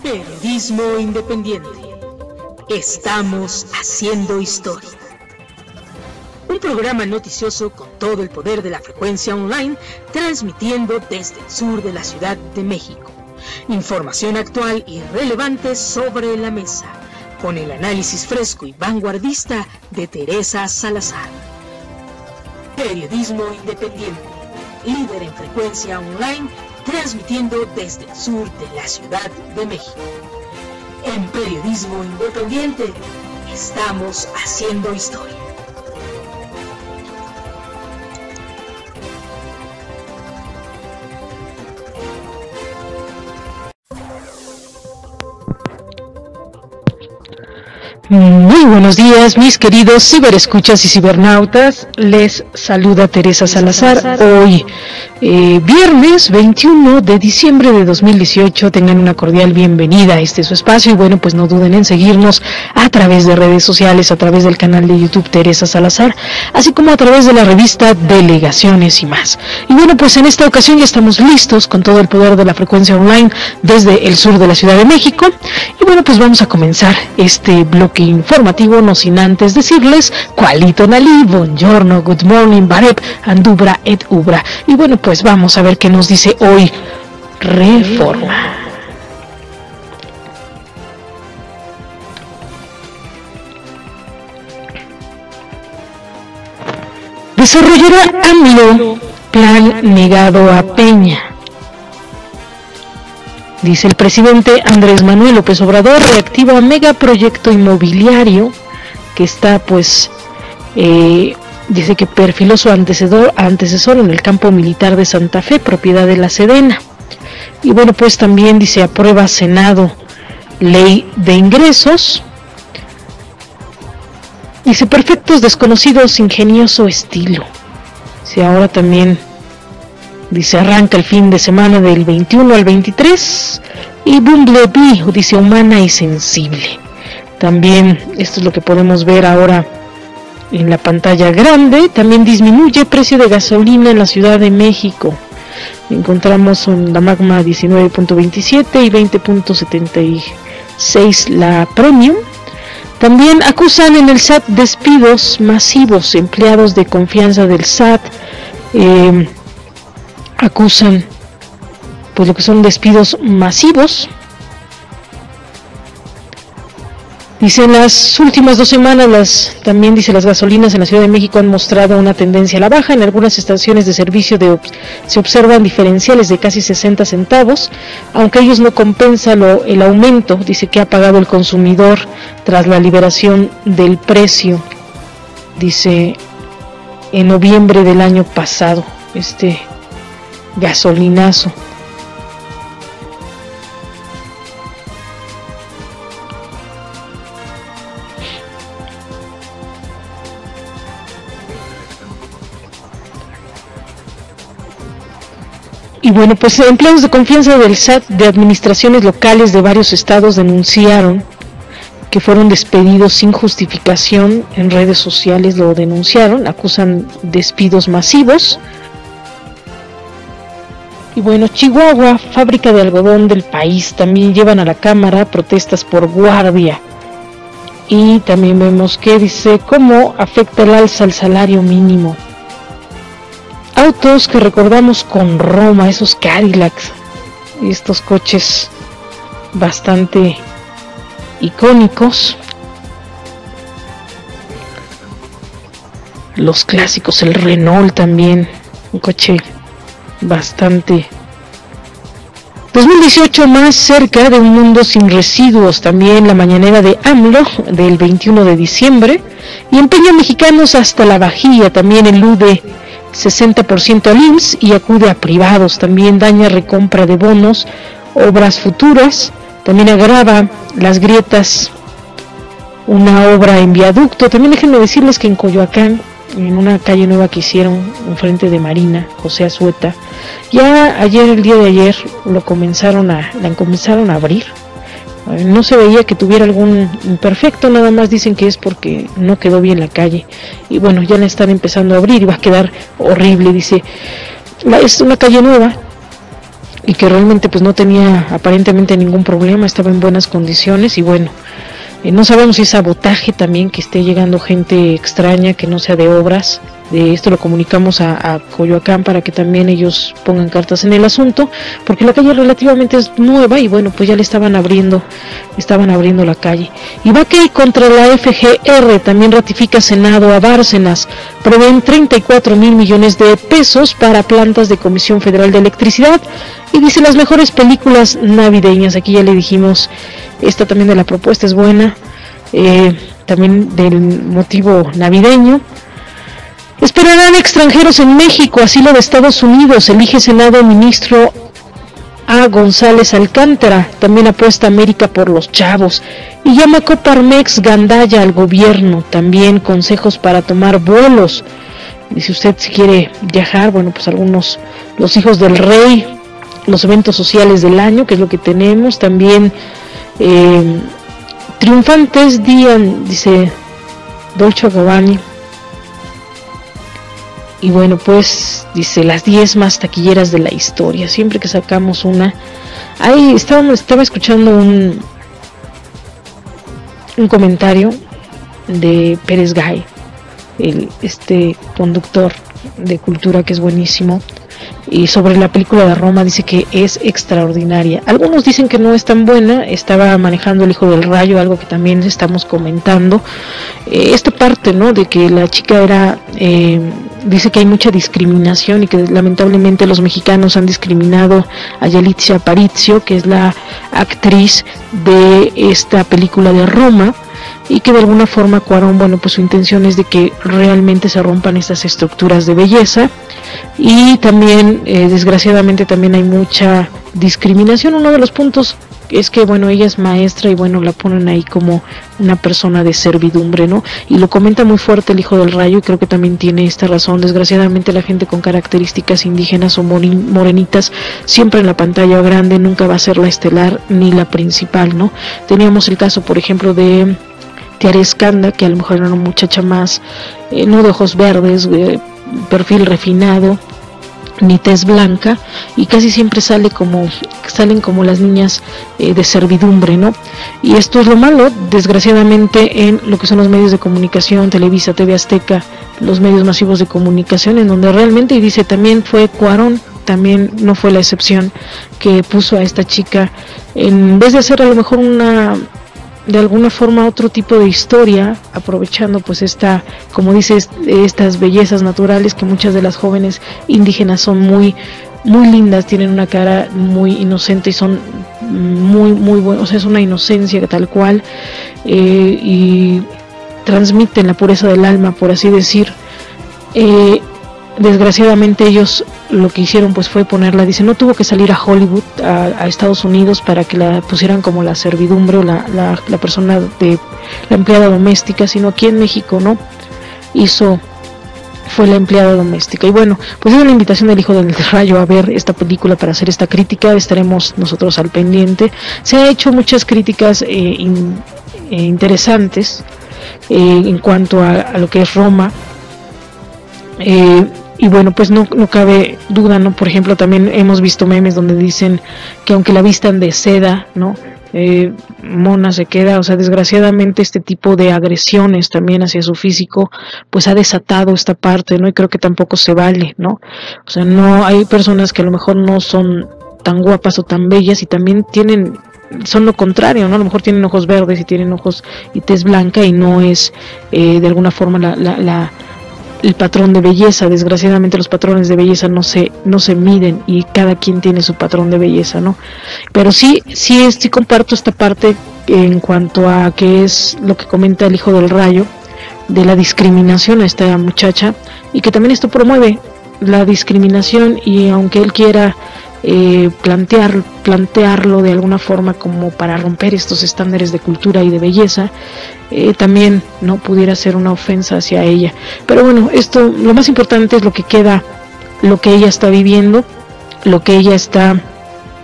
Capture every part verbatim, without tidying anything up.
Periodismo independiente. Estamos haciendo historia. Un programa noticioso con todo el poder de la frecuencia online, transmitiendo desde el sur de la Ciudad de México. Información actual y relevante sobre la mesa, con el análisis fresco y vanguardista de Teresa Salazar. Periodismo independiente, líder en frecuencia online, transmitiendo desde el sur de la Ciudad de México. En Periodismo Independiente, estamos haciendo historia. Muy buenos días, mis queridos ciberescuchas y cibernautas. Les saluda Teresa Salazar. Hoy, eh, viernes veintiuno de diciembre de dos mil dieciocho. Tengan una cordial bienvenida a este su espacio. Y bueno, pues no duden en seguirnos a través de redes sociales, a través del canal de YouTube Teresa Salazar, así como a través de la revista Delegaciones y más. Y bueno, pues en esta ocasión ya estamos listos con todo el poder de la frecuencia online desde el sur de la Ciudad de México. Y bueno, pues vamos a comenzar este bloque informativo, no sin antes decirles Qualito Nali, buongiorno, good morning, barep, andubra et ubra. Y bueno, pues vamos a ver qué nos dice hoy Reforma. Desarrollará AMLO plan negado a Peña. Dice el presidente Andrés Manuel López Obrador, reactiva megaproyecto inmobiliario que está, pues, eh, dice que perfiló su antecesor, antecesor en el campo militar de Santa Fe, propiedad de la Sedena. Y bueno, pues también dice, aprueba Senado ley de ingresos. Dice, perfectos desconocidos, ingenioso estilo. Dice, ahora también... Dice, arranca el fin de semana del veintiuno al veintitrés y Bumblebee, dice, humana y sensible. También esto es lo que podemos ver ahora en la pantalla grande. También disminuye precio de gasolina en la Ciudad de México. Encontramos en la Magma diecinueve punto veintisiete y veinte punto setenta y seis la Premium. También acusan en el S A T despidos masivos, empleados de confianza del S A T. Eh, acusan pues lo que son despidos masivos. Dice, en las últimas dos semanas las, también dice, las gasolinas en la Ciudad de México han mostrado una tendencia a la baja. En algunas estaciones de servicio de, se observan diferenciales de casi sesenta centavos, aunque ellos no compensan lo, el aumento, dice, que ha pagado el consumidor tras la liberación del precio, dice, en noviembre del año pasado, este gasolinazo. Y bueno, pues empleados de confianza del S A T de administraciones locales de varios estados denunciaron que fueron despedidos sin justificación. En redes sociales lo denunciaron, acusan despidos masivos. Y bueno, Chihuahua, fábrica de algodón del país, también llevan a la Cámara protestas por guardia. Y también vemos que dice cómo afecta el alza al salario mínimo. Autos que recordamos con Roma, esos Cadillacs, estos coches bastante icónicos. Los clásicos, el Renault también, un coche bastante. dos mil dieciocho más cerca de un mundo sin residuos. También la mañanera de AMLO del veintiuno de diciembre. Y empeña mexicanos hasta la Bajía. También elude sesenta por ciento al I M S S y acude a privados. También daña recompra de bonos, obras futuras. También agrava las grietas una obra en viaducto. También déjenme decirles que en Coyoacán, en una calle nueva que hicieron enfrente de Marina, José Azueta, ya ayer, el día de ayer, lo comenzaron a, la comenzaron a abrir. No se veía que tuviera algún imperfecto, nada más dicen que es porque no quedó bien la calle. Y bueno, ya la están empezando a abrir y va a quedar horrible, dice. Es una calle nueva y que realmente pues no tenía aparentemente ningún problema, estaba en buenas condiciones y bueno, eh, no sabemos si es sabotaje también, que esté llegando gente extraña que no sea de obras. De esto lo comunicamos a, a Coyoacán para que también ellos pongan cartas en el asunto, porque la calle relativamente es nueva y bueno, pues ya le estaban abriendo, estaban abriendo la calle. Y Baquey contra la F G R, también ratifica Senado a Bárcenas, prevén treinta y cuatro mil millones de pesos para plantas de Comisión Federal de Electricidad, y dice las mejores películas navideñas. Aquí ya le dijimos, esta también de la propuesta es buena, eh, también del motivo navideño. Esperarán extranjeros en México, asilo de Estados Unidos, elige Senado ministro a González Alcántara, también apuesta América por los chavos, y llama Coparmex Gandaya al gobierno, también consejos para tomar vuelos. Y si usted quiere viajar, bueno, pues algunos, los hijos del rey, los eventos sociales del año, que es lo que tenemos, también eh, triunfantes, Dian, dice Dolce Gabbana. Y bueno, pues dice las diez más taquilleras de la historia. Siempre que sacamos una, ahí estaba, estaba escuchando un un comentario de Pérez Gay, el este conductor de cultura que es buenísimo, y sobre la película de Roma dice que es extraordinaria. Algunos dicen que no es tan buena. Estaba manejando El Hijo del Rayo, algo que también estamos comentando, eh, esta parte, ¿no?, de que la chica era eh, dice que hay mucha discriminación y que lamentablemente los mexicanos han discriminado a Yalitza Aparicio, que es la actriz de esta película de Roma, y que de alguna forma Cuarón, bueno, pues su intención es de que realmente se rompan estas estructuras de belleza. Y también eh, desgraciadamente también hay mucha discriminación. Uno de los puntos es que bueno, ella es maestra y bueno, la ponen ahí como una persona de servidumbre, ¿no? Y lo comenta muy fuerte El Hijo del Rayo, y creo que también tiene esta razón. Desgraciadamente la gente con características indígenas o morenitas siempre en la pantalla grande nunca va a ser la estelar ni la principal, ¿no? Teníamos el caso, por ejemplo, de Tiare Escanda, que a lo mejor era una muchacha más, eh, no de ojos verdes, eh, perfil refinado, ni tez blanca, y casi siempre sale como salen como las niñas eh, de servidumbre, ¿no? Y esto es lo malo, desgraciadamente, en lo que son los medios de comunicación, Televisa, T V Azteca, los medios masivos de comunicación, en donde realmente, y dice también fue Cuarón, también no fue la excepción, que puso a esta chica, en vez de hacer a lo mejor una, de alguna forma, otro tipo de historia, aprovechando pues esta, como dices, estas bellezas naturales, que muchas de las jóvenes indígenas son muy muy lindas, tienen una cara muy inocente y son muy muy buenos, o sea, es una inocencia tal cual, eh, y transmiten la pureza del alma, por así decir. eh, desgraciadamente ellos lo que hicieron pues fue ponerla, dice, no tuvo que salir a Hollywood, a, a Estados Unidos, para que la pusieran como la servidumbre o la, la, la persona de la empleada doméstica, sino aquí en México, ¿no? Hizo, fue la empleada doméstica. Y bueno, pues es una invitación del Hijo del Rayo a ver esta película para hacer esta crítica. Estaremos nosotros al pendiente. Se ha hecho muchas críticas eh, in, eh, interesantes eh, en cuanto a, a lo que es Roma. Eh, y bueno, pues no, no cabe duda, ¿no? Por ejemplo, también hemos visto memes donde dicen que aunque la vistan de seda, ¿no? Eh, mona se queda. O sea, desgraciadamente este tipo de agresiones también hacia su físico pues ha desatado esta parte, ¿no? Y creo que tampoco se vale, ¿no? O sea, no, hay personas que a lo mejor no son tan guapas o tan bellas y también tienen, son lo contrario, ¿no? A lo mejor tienen ojos verdes y tienen ojos y tez blanca, y no es eh, de alguna forma la, la, la el patrón de belleza. Desgraciadamente los patrones de belleza no se no se miden, y cada quien tiene su patrón de belleza, ¿no? Pero sí sí es, sí comparto esta parte en cuanto a que es lo que comenta El Hijo del Rayo de la discriminación a esta muchacha, y que también esto promueve la discriminación. Y aunque él quiera eh, plantear plantearlo de alguna forma como para romper estos estándares de cultura y de belleza, eh, también no pudiera ser una ofensa hacia ella. Pero bueno, esto, lo más importante es lo que queda, lo que ella está viviendo, lo que ella está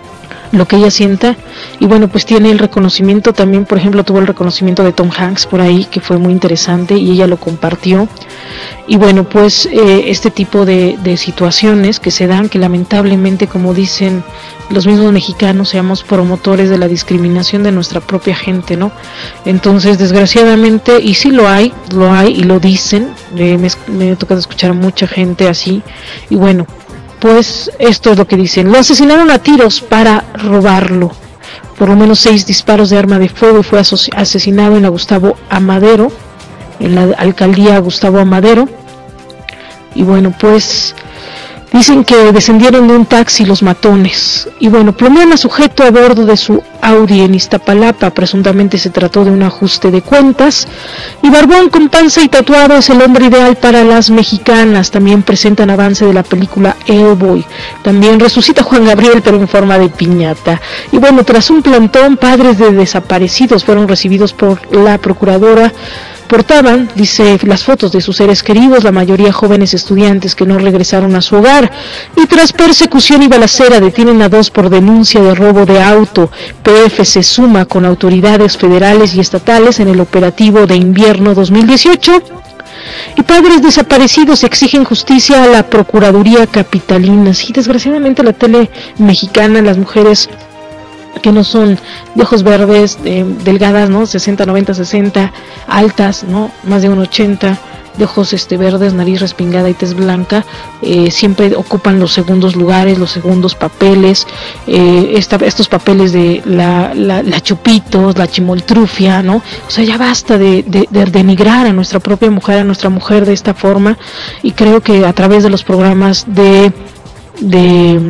lo que ella sienta, y bueno, pues tiene el reconocimiento también, por ejemplo, tuvo el reconocimiento de Tom Hanks por ahí, que fue muy interesante, y ella lo compartió. Y bueno, pues eh, este tipo de, de situaciones que se dan, que lamentablemente, como dicen los mismos mexicanos, seamos promotores de la discriminación de nuestra propia gente, ¿no? Entonces, desgraciadamente, y sí lo hay, lo hay y lo dicen, eh, me, me toca escuchar a mucha gente así, y bueno, pues esto es lo que dicen. Lo asesinaron a tiros para robarlo. Por lo menos seis disparos de arma de fuego, y fue asesinado en la Gustavo Amadero, en la alcaldía Gustavo Amadero. Y bueno, pues dicen que descendieron de un taxi los matones. Y bueno, plomean a sujeto a bordo de su Audi en Iztapalapa. Presuntamente se trató de un ajuste de cuentas. Y barbón con panza y tatuado es el hombre ideal para las mexicanas. También presentan avance de la película Hellboy. También resucita Juan Gabriel, pero en forma de piñata. Y bueno, tras un plantón, padres de desaparecidos fueron recibidos por la procuradora. Portaban, dice, las fotos de sus seres queridos, la mayoría jóvenes estudiantes que no regresaron a su hogar. Y tras persecución y balacera detienen a dos por denuncia de robo de auto. P F se suma con autoridades federales y estatales en el operativo de invierno dos mil dieciocho. Y padres desaparecidos exigen justicia a la Procuraduría Capitalina. Sí, desgraciadamente la tele mexicana, las mujeres que no son de ojos verdes, eh, delgadas, ¿no? sesenta, noventa, sesenta, altas, ¿no? Más de uno ochenta, de ojos este verdes, nariz respingada y tez blanca, eh, siempre ocupan los segundos lugares, los segundos papeles, eh, esta, estos papeles de la, la, la chupitos, la chimoltrufia, ¿no? O sea, ya basta de, de, de denigrar a nuestra propia mujer, a nuestra mujer de esta forma, y creo que a través de los programas de de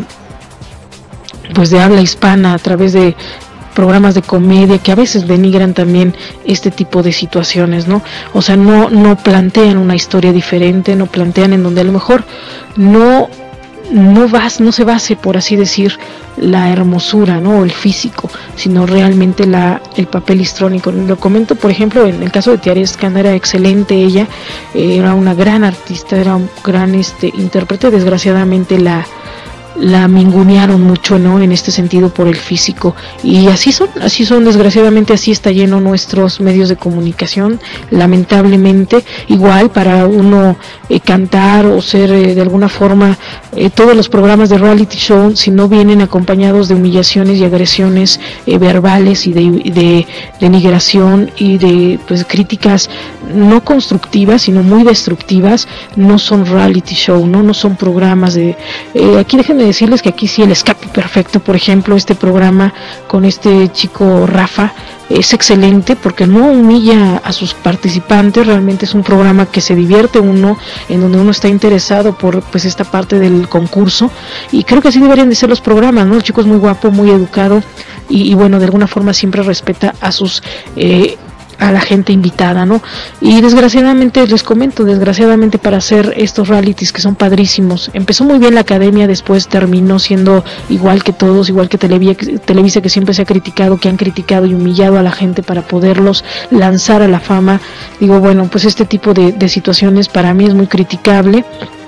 pues de habla hispana, a través de programas de comedia que a veces denigran también este tipo de situaciones, ¿no? O sea, no no plantean una historia diferente, no plantean en donde a lo mejor no no vas no se base, por así decir, la hermosura, ¿no? O el físico, sino realmente la el papel histrónico. Lo comento, por ejemplo, en el caso de Tiare Escanda, era excelente ella, eh, era una gran artista, era un gran este intérprete. Desgraciadamente la la mingunearon mucho, ¿no? En este sentido, por el físico, y así son, así son, desgraciadamente así está lleno nuestros medios de comunicación, lamentablemente. Igual para uno eh, cantar o ser eh, de alguna forma, eh, todos los programas de reality show, si no vienen acompañados de humillaciones y agresiones eh, verbales y de, de denigración y de pues críticas no constructivas, sino muy destructivas, no son reality show, no, no son programas de, eh, aquí déjenme decirles que aquí sí el escape perfecto, por ejemplo, este programa con este chico Rafa es excelente porque no humilla a sus participantes, realmente es un programa que se divierte uno, en donde uno está interesado por pues esta parte del concurso, y creo que así deberían de ser los programas, ¿no? El chico es muy guapo, muy educado, y, y bueno, de alguna forma siempre respeta a sus eh, a la gente invitada, ¿no? Y desgraciadamente, les comento, desgraciadamente para hacer estos realities que son padrísimos, empezó muy bien la academia, después terminó siendo igual que todos, igual que Televisa, Televisa que siempre se ha criticado, que han criticado y humillado a la gente para poderlos lanzar a la fama. Digo, bueno, pues este tipo de, de situaciones para mí es muy criticable,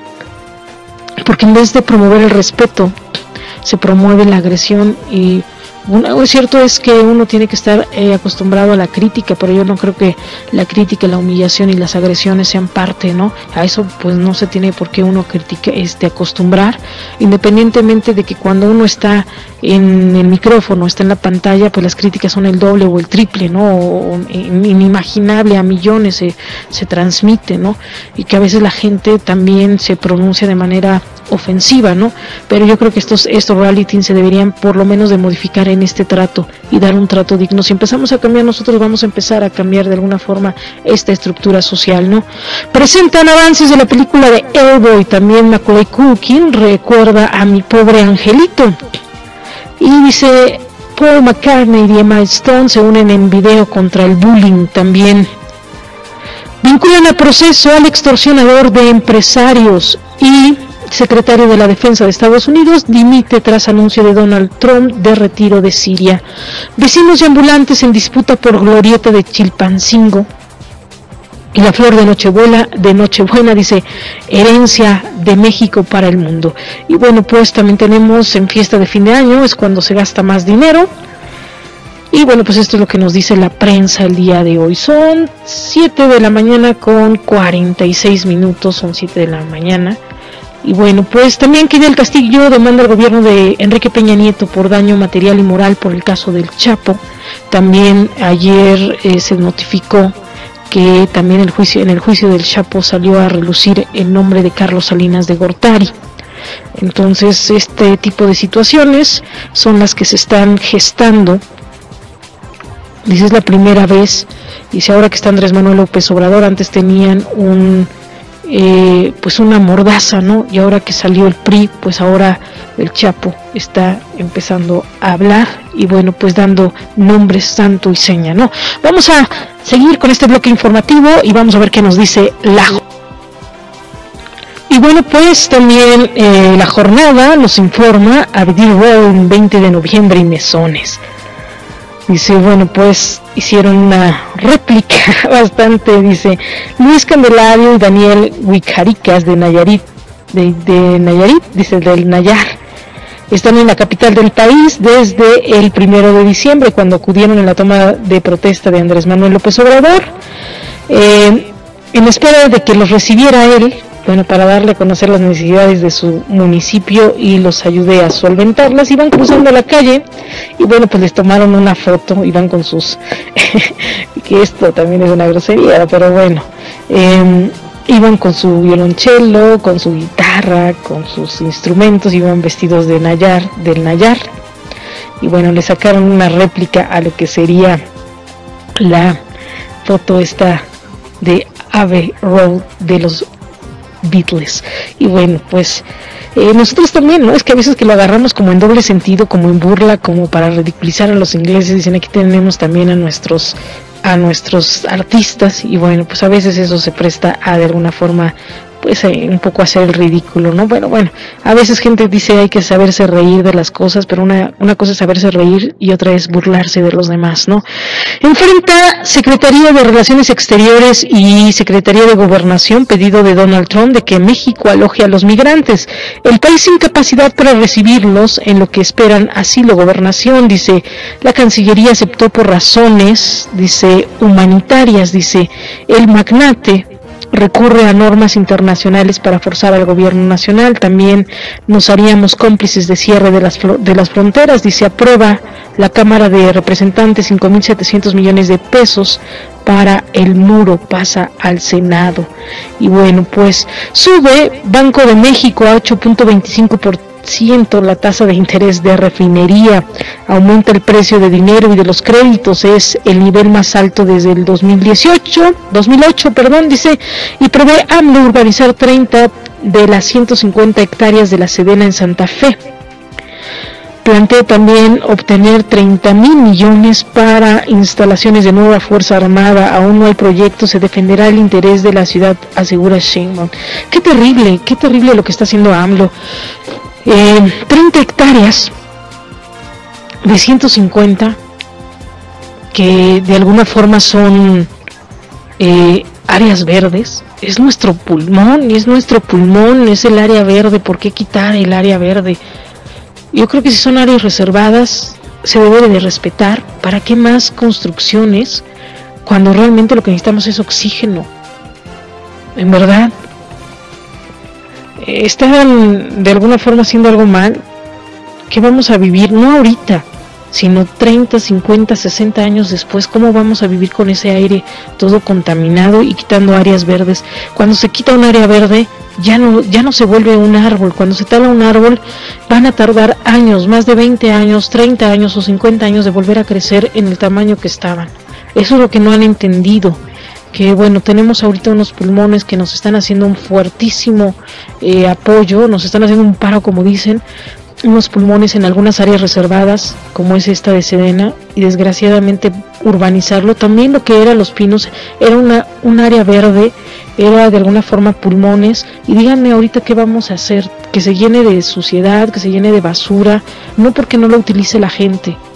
porque en vez de promover el respeto, se promueve la agresión. Y lo cierto es que uno tiene que estar eh, acostumbrado a la crítica, pero yo no creo que la crítica, la humillación y las agresiones sean parte, ¿no? A eso pues no se tiene por qué uno critique, este, acostumbrar, independientemente de que cuando uno está en el micrófono, está en la pantalla, pues las críticas son el doble o el triple, ¿no? O, o inimaginable, a millones se, se transmite, ¿no? Y que a veces la gente también se pronuncia de manera ofensiva, ¿no? Pero yo creo que estos estos reality se deberían por lo menos de modificar en este trato y dar un trato digno. Si empezamos a cambiar nosotros, vamos a empezar a cambiar de alguna forma esta estructura social, ¿no? Presentan avances de la película de Hellboy, también Macaulay Culkin recuerda a Mi Pobre Angelito, y dice Paul McCartney y Emma Stone se unen en video contra el bullying. También vinculan a proceso al extorsionador de empresarios, y secretario de la Defensa de Estados Unidos dimite tras anuncio de Donald Trump de retiro de Siria. Vecinos y ambulantes en disputa por glorieta de Chilpancingo. Y la flor de Nochebuena, de Nochebuena dice, herencia de México para el mundo. Y bueno, pues también tenemos en fiesta de fin de año, es cuando se gasta más dinero. Y bueno, pues esto es lo que nos dice la prensa el día de hoy. Son siete de la mañana con cuarenta y seis minutos, son siete de la mañana. Y bueno, pues también Kenia del Castillo demanda al gobierno de Enrique Peña Nieto por daño material y moral por el caso del Chapo. También ayer eh, se notificó que también el juicio, en el juicio del Chapo salió a relucir el nombre de Carlos Salinas de Gortari. Entonces, este tipo de situaciones son las que se están gestando. Dice, es la primera vez, dice, ahora que está Andrés Manuel López Obrador, antes tenían un eh, pues una mordaza, ¿no? Y ahora que salió el P R I, pues ahora el Chapo está empezando a hablar y bueno, pues dando nombres santo y seña, ¿no? Vamos a seguir con este bloque informativo y vamos a ver qué nos dice la Y bueno, pues también eh, la jornada nos informa Abdir Road veinte de noviembre y Mesones. Dice, bueno, pues hicieron una réplica bastante, dice, Luis Candelario y Daniel Huicaricas de Nayarit, de, de Nayarit, dice, del Nayar. Están en la capital del país desde el primero de diciembre, cuando acudieron en la toma de protesta de Andrés Manuel López Obrador, eh, en espera de que los recibiera él, bueno, para darle a conocer las necesidades de su municipio y los ayude a solventarlas. Iban cruzando la calle y bueno, pues les tomaron una foto, iban con sus, que esto también es una grosería, pero bueno, eh, iban con su violonchelo, con su guitarra, con sus instrumentos, iban vestidos de Nayar, del Nayar, y bueno, le sacaron una réplica a lo que sería la foto esta de Abbey Road de los Beatles. Y bueno, pues eh, nosotros también, ¿no? Es que a veces que lo agarramos como en doble sentido, como en burla, como para ridiculizar a los ingleses. Dicen, aquí tenemos también a nuestros a nuestros artistas y bueno, pues a veces eso se presta a de alguna forma pues eh, un poco hacer el ridículo, ¿no? Bueno, bueno, a veces gente dice hay que saberse reír de las cosas, pero una, una cosa es saberse reír y otra es burlarse de los demás, ¿no? Enfrenta Secretaría de Relaciones Exteriores y Secretaría de Gobernación pedido de Donald Trump de que México aloje a los migrantes. El país sin capacidad para recibirlos en lo que esperan asilo, gobernación, dice, la Cancillería aceptó por razones, dice, humanitarias, dice, el magnate recurre a normas internacionales para forzar al gobierno nacional. También nos haríamos cómplices de cierre de las, de las fronteras. Dice, aprueba la Cámara de Representantes cinco mil setecientos millones de pesos para el muro, pasa al Senado. Y bueno, pues sube Banco de México a ocho punto veinticinco por ciento la tasa de interés de refinería, aumenta el precio de dinero y de los créditos, es el nivel más alto desde el dos mil dieciocho, dos mil ocho, perdón, dice, y prevé AMLO urbanizar treinta de las ciento cincuenta hectáreas de la Sedena en Santa Fe. Plantea también obtener treinta mil millones para instalaciones de nueva Fuerza Armada. Aún no hay proyecto, se defenderá el interés de la ciudad, asegura Sheinbaum. Qué terrible, qué terrible lo que está haciendo AMLO. Eh, treinta hectáreas de ciento cincuenta que de alguna forma son eh, áreas verdes. Es nuestro pulmón, es nuestro pulmón, es el área verde. ¿Por qué quitar el área verde? Yo creo que si son áreas reservadas se debe de respetar. ¿Para qué más construcciones cuando realmente lo que necesitamos es oxígeno? En verdad, están de alguna forma haciendo algo mal que vamos a vivir, no ahorita, sino treinta, cincuenta, sesenta años después. ¿Cómo vamos a vivir con ese aire todo contaminado y quitando áreas verdes? Cuando se quita un área verde, ya no, ya no se vuelve un árbol. Cuando se tala un árbol, van a tardar años, más de veinte años, treinta años o cincuenta años de volver a crecer en el tamaño que estaban. Eso es lo que no han entendido. Que bueno, tenemos ahorita unos pulmones que nos están haciendo un fuertísimo eh, apoyo, nos están haciendo un paro, como dicen, unos pulmones en algunas áreas reservadas, como es esta de Sedena, y desgraciadamente urbanizarlo. También lo que era Los Pinos era una un área verde, era de alguna forma pulmones, y díganme ahorita qué vamos a hacer, que se llene de suciedad, que se llene de basura, no porque no lo utilice la gente,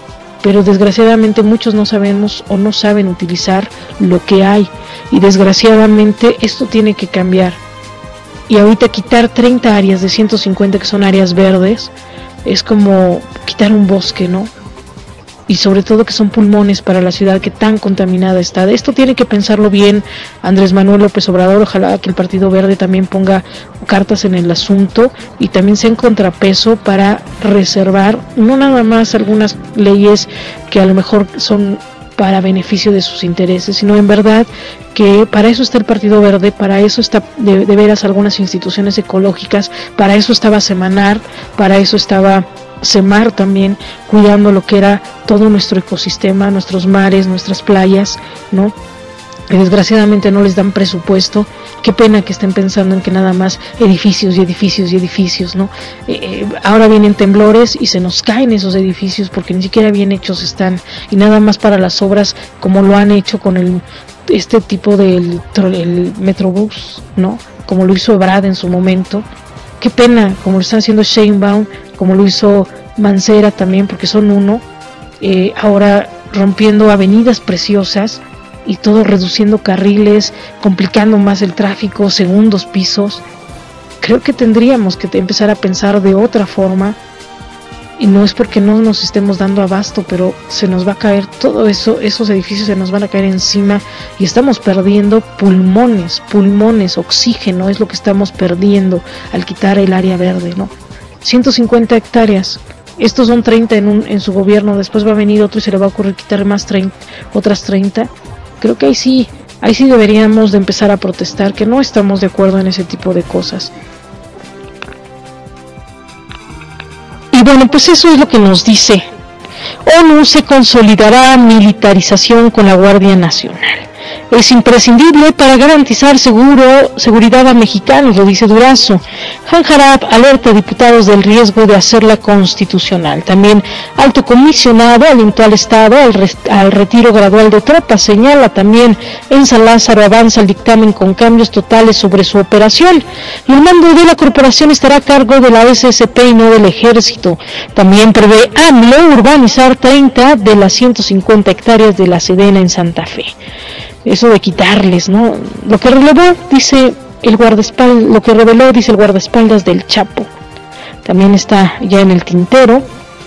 pero desgraciadamente muchos no sabemos o no saben utilizar lo que hay, y desgraciadamente esto tiene que cambiar. Y ahorita quitar treinta áreas de ciento cincuenta que son áreas verdes es como quitar un bosque, ¿no? Y sobre todo que son pulmones para la ciudad que tan contaminada está. De esto tiene que pensarlo bien Andrés Manuel López Obrador. Ojalá que el Partido Verde también ponga cartas en el asunto y también sea en contrapeso para reservar no nada más algunas leyes que a lo mejor son para beneficio de sus intereses, sino en verdad que para eso está el Partido Verde, para eso está de, de veras algunas instituciones ecológicas, para eso estaba Semanar, para eso estaba Semar también, cuidando lo que era todo nuestro ecosistema, nuestros mares, nuestras playas, ¿no? Y desgraciadamente no les dan presupuesto. Qué pena que estén pensando en que nada más edificios y edificios y edificios, ¿no? Eh, eh, ahora vienen temblores y se nos caen esos edificios porque ni siquiera bien hechos están, y nada más para las obras como lo han hecho con el este tipo del el Metrobús, ¿no? Como lo hizo Ebrard en su momento. Qué pena, como lo está haciendo Sheinbaum, como lo hizo Mancera también, porque son uno, eh, ahora rompiendo avenidas preciosas y todo reduciendo carriles, complicando más el tráfico, segundos pisos. Creo que tendríamos que empezar a pensar de otra forma, y no es porque no nos estemos dando abasto, pero se nos va a caer todo eso, esos edificios se nos van a caer encima y estamos perdiendo pulmones, pulmones, oxígeno es lo que estamos perdiendo al quitar el área verde, ¿no? ciento cincuenta hectáreas, estos son treinta en, un, en su gobierno, después va a venir otro y se le va a ocurrir quitar más treinta, otras treinta. Creo que ahí sí, ahí sí deberíamos de empezar a protestar, que no estamos de acuerdo en ese tipo de cosas. Y bueno, pues eso es lo que nos dice. ONU se consolidará militarización con la Guardia Nacional. Es imprescindible para garantizar seguro, seguridad a mexicanos, lo dice Durazo. Han Jarab alerta a diputados del riesgo de hacerla constitucional. También alto comisionado alentó al Estado al, res, al retiro gradual de tropas. Señala también en San Lázaro avanza el dictamen con cambios totales sobre su operación. Y el mando de la corporación estará a cargo de la S S P y no del Ejército. También prevé AMLO urbanizar treinta de las ciento cincuenta hectáreas de la Sedena en Santa Fe. Eso de quitarles, ¿no? Lo que reveló, dice el guardaespaldas, lo que reveló, dice el guardaespaldas del Chapo. También está ya en el tintero.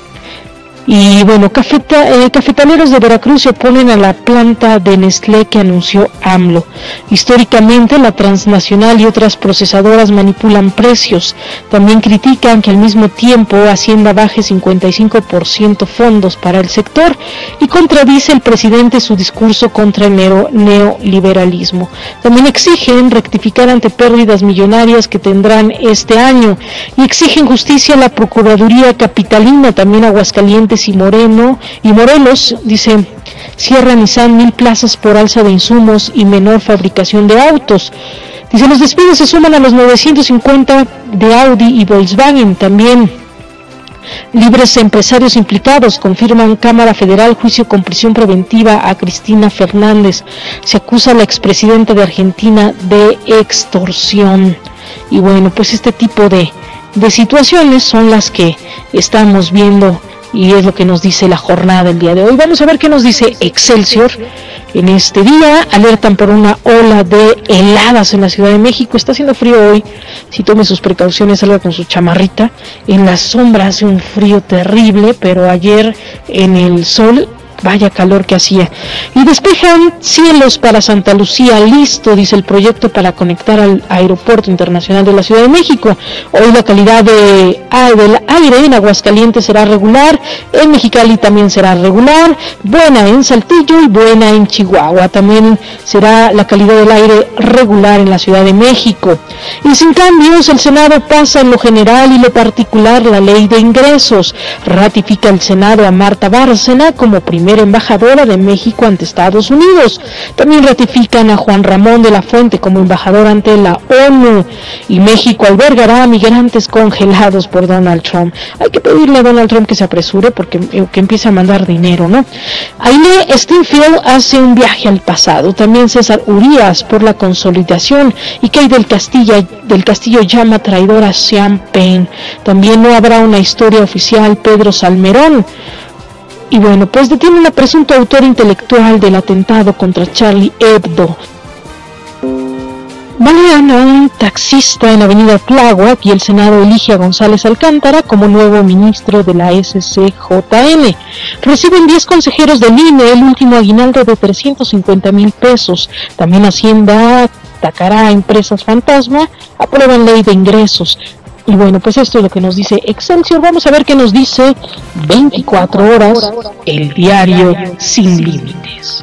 Y bueno, cafeta, eh, cafetaleros de Veracruz se oponen a la planta de Nestlé que anunció AMLO. Históricamente la transnacional y otras procesadoras manipulan precios. También critican que al mismo tiempo Hacienda baje cincuenta y cinco por ciento fondos para el sector y contradice el presidente su discurso contra el neo, neoliberalismo. También exigen rectificar ante pérdidas millonarias que tendrán este año y exigen justicia a la Procuraduría Capitalina, también Aguascalientes y Moreno y Morelos, dice, cierran Nissan mil plazas por alza de insumos y menor fabricación de autos. Dice, los despidos se suman a los novecientos cincuenta de Audi y Volkswagen. También libres empresarios implicados, confirman Cámara Federal juicio con prisión preventiva a Cristina Fernández. Se acusa a la expresidenta de Argentina de extorsión. Y bueno, pues este tipo de, de situaciones son las que estamos viendo y es lo que nos dice la jornada del día de hoy. Vamos a ver qué nos dice Excelsior. En este día alertan por una ola de heladas en la Ciudad de México. Está haciendo frío hoy, si tome sus precauciones, salga con su chamarrita. En la sombra hace un frío terrible, pero ayer en el sol, vaya calor que hacía. Y despejan cielos para Santa Lucía, listo, dice el proyecto para conectar al Aeropuerto Internacional de la Ciudad de México. Hoy la calidad de, ah, del aire en Aguascalientes será regular, en Mexicali también será regular, buena en Saltillo y buena en Chihuahua. También será la calidad del aire regular en la Ciudad de México. Y sin cambios, el Senado pasa en lo general y lo particular la ley de ingresos. Ratifica el Senado a Marta Bárcena como primera embajadora de México ante Estados Unidos. También ratifican a Juan Ramón de la Fuente como embajador ante la ONU. Y México albergará a migrantes congelados por Donald Trump. Hay que pedirle a Donald Trump que se apresure porque que empiece a mandar dinero, ¿no? Aile Steinfeld hace un viaje al pasado. También César Urías por la consolidación. Y Kay del Castillo, del Castillo llama traidor a Sean Penn. También no habrá una historia oficial. Pedro Salmerón. Y bueno, pues detienen a presunto autor intelectual del atentado contra Charlie Hebdo. Balean a un taxista en Avenida Tláhuac y el Senado elige a González Alcántara como nuevo ministro de la S C J N. Reciben diez consejeros del I N E el último aguinaldo de trescientos cincuenta mil pesos. También Hacienda atacará a empresas fantasma, aprueban ley de ingresos. Y bueno, pues esto es lo que nos dice Excelsior. Vamos a ver qué nos dice veinticuatro horas, el diario sin límites.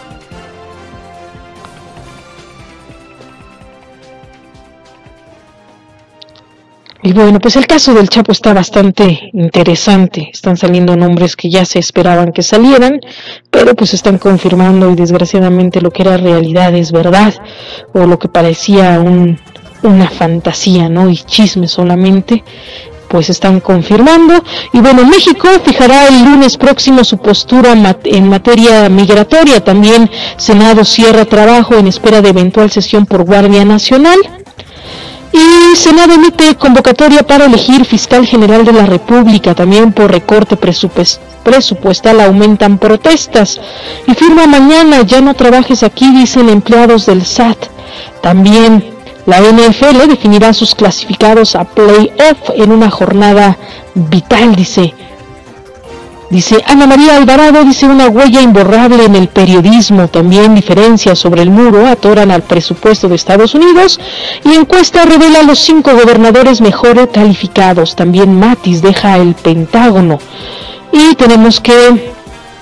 Y bueno, pues el caso del Chapo está bastante interesante. Están saliendo nombres que ya se esperaban que salieran, pero pues están confirmando y desgraciadamente lo que era realidad es verdad, o lo que parecía un, una fantasía, ¿no? Y chisme solamente, pues están confirmando. Y bueno, México fijará el lunes próximo su postura en materia migratoria. También Senado cierra trabajo en espera de eventual sesión por Guardia Nacional. Y Senado emite convocatoria para elegir fiscal general de la República. También por recorte presupuestal aumentan protestas. Y firma mañana, ya no trabajes aquí, dicen empleados del S A T. También la N F L definirá sus clasificados a playoff en una jornada vital, dice. Dice Ana María Alvarado, dice una huella imborrable en el periodismo. También diferencias sobre el muro atoran al presupuesto de Estados Unidos. Y encuesta revela los cinco gobernadores mejor calificados. También Matis deja el Pentágono. Y tenemos que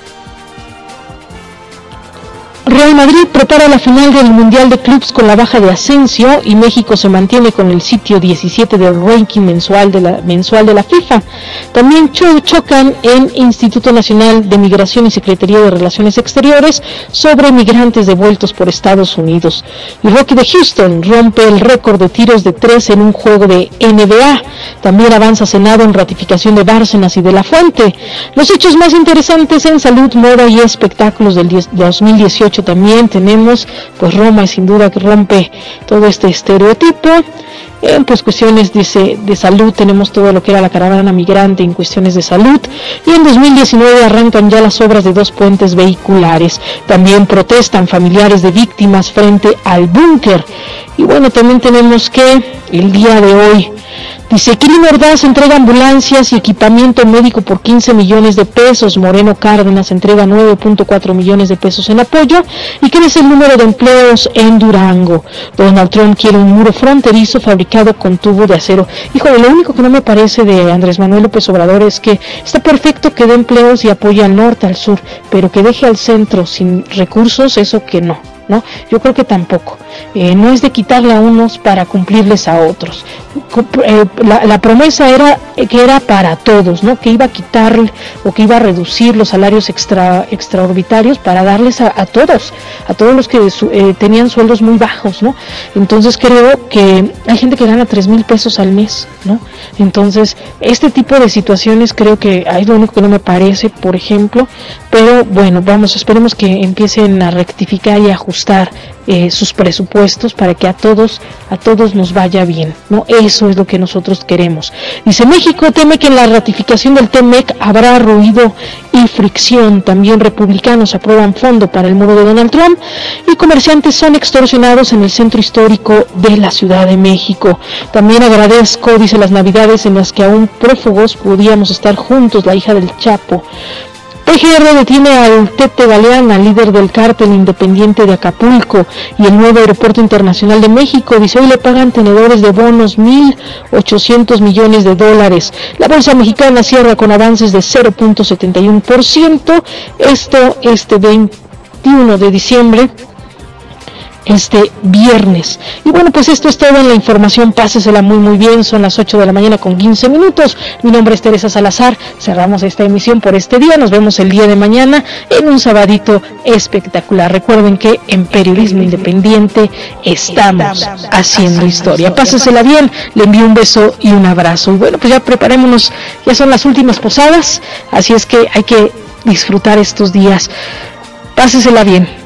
Real Madrid prepara la final del Mundial de Clubs con la baja de Asensio y México se mantiene con el sitio diecisiete del ranking mensual de la, mensual de la FIFA. También cho- chocan en Instituto Nacional de Migración y Secretaría de Relaciones Exteriores sobre migrantes devueltos por Estados Unidos. Y Rocky de Houston rompe el récord de tiros de tres en un juego de N B A. También avanza Senado en ratificación de Bárcenas y de la Fuente. Los hechos más interesantes en salud, moda y espectáculos del dos mil dieciocho. También tenemos, pues Roma sin duda que rompe todo este estereotipo. En pues cuestiones de, de salud tenemos todo lo que era la caravana migrante en cuestiones de salud. Y en dos mil diecinueve arrancan ya las obras de dos puentes vehiculares. También protestan familiares de víctimas frente al búnker. Y bueno, también tenemos que el día de hoy dice, Quirino Ordaz entrega ambulancias y equipamiento médico por quince millones de pesos. Moreno Cárdenas entrega nueve punto cuatro millones de pesos en apoyo y crece el número de empleos en Durango. Donald Trump quiere un muro fronterizo fabricado con tubo de acero. Híjole, lo único que no me parece de Andrés Manuel López Obrador es que está perfecto que dé empleos y apoye al norte, al sur, pero que deje al centro sin recursos, eso que no. ¿No? Yo creo que tampoco. Eh, no es de quitarle a unos para cumplirles a otros. Eh, la, la promesa era que era para todos, ¿no? Que iba a quitar o que iba a reducir los salarios extra extraorbitarios para darles a, a todos, a todos los que eh, tenían sueldos muy bajos, ¿no? Entonces creo que hay gente que gana tres mil pesos al mes, ¿no? Entonces este tipo de situaciones creo que hay lo único que no me parece, por ejemplo, pero bueno, vamos, esperemos que empiecen a rectificar y a ajustar eh, sus presupuestos para que a todos a todos nos vaya bien, ¿no? Eso es lo que nosotros queremos. Dice, México teme que en la ratificación del T M E C habrá ruido y fricción. También republicanos aprueban fondo para el muro de Donald Trump y comerciantes son extorsionados en el centro histórico de la Ciudad de México. También agradezco, dice, las navidades en las que aún prófugos podíamos estar juntos, la hija del Chapo. P G R detiene al Tete Galeana, líder del cártel independiente de Acapulco, y el nuevo aeropuerto internacional de México. Dice, hoy le pagan tenedores de bonos mil ochocientos millones de dólares. La bolsa mexicana cierra con avances de cero punto setenta y uno por ciento. Esto este veintiuno de diciembre. Este viernes. Y bueno, pues esto es todo en la información, pásesela muy muy bien, son las ocho de la mañana con quince minutos, mi nombre es Teresa Salazar, cerramos esta emisión por este día, nos vemos el día de mañana en un sabadito espectacular. Recuerden que en Periodismo Independiente estamos haciendo historia, pásesela bien, le envío un beso y un abrazo, y bueno, pues ya preparémonos, ya son las últimas posadas, así es que hay que disfrutar estos días, pásesela bien.